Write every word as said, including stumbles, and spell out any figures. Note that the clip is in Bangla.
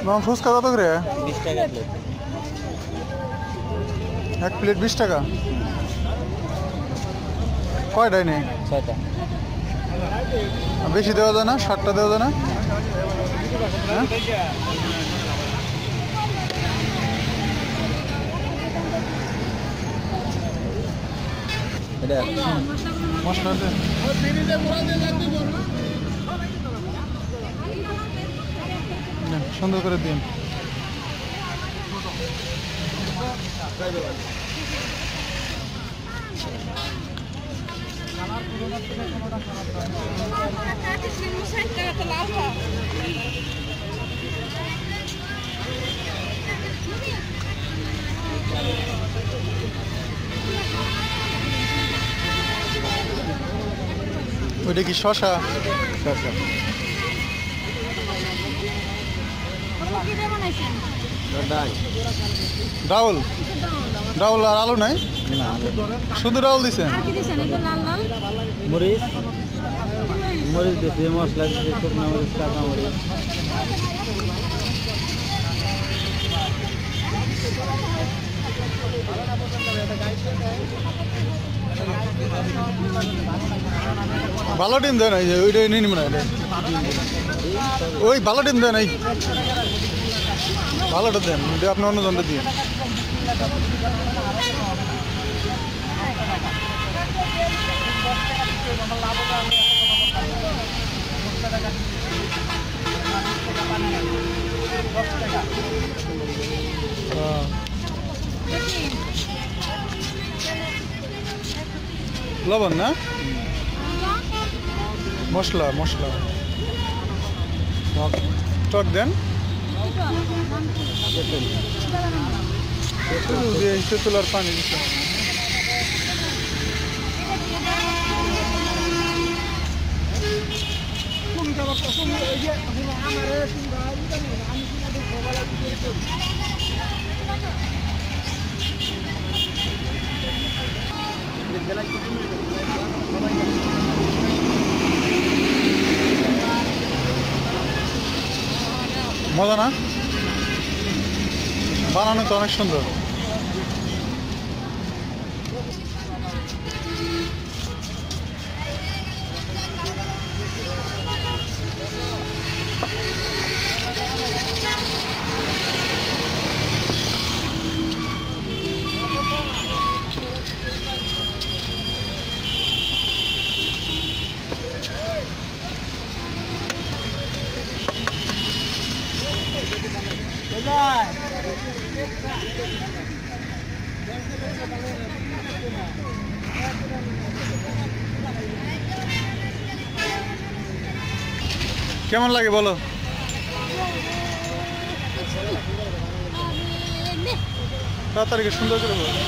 মাম ফুচকা কত করে? বিশ টাকা প্লেট। এক প্লেট বিশ টাকা। কয়টাই নেই? ছয়টা। বেশি দেওয়া যায় না? ষাটটা দেওয়া যায় না? মশলা সুন্দর করে দিন। ওইটা কি শশা? শশা। ডাউল ডাউল আর আলু নাই? না, শুধু ডাউল দিছেন? মরিচ মরিচ দিয়েছি, মশলা দিয়েছি, শুকনো মরিচ, কাঁচা মরিচ। ভালো ডিম দেয় নাই, ওইটাই নিয়ে নিব না। ওই ভালো ডিম দেয় নাই, ভালোটা দেন, আপনি অন্য জনটা দিয়ে। লবণ না, মশলা মশলা টক দেন। তেঁতুল আর পানি দিতে। মজা না? বানানো তো অনেক সুন্দর। কেমন লাগে বলো? তাড়াতাড়ি সুন্দর করে বলো।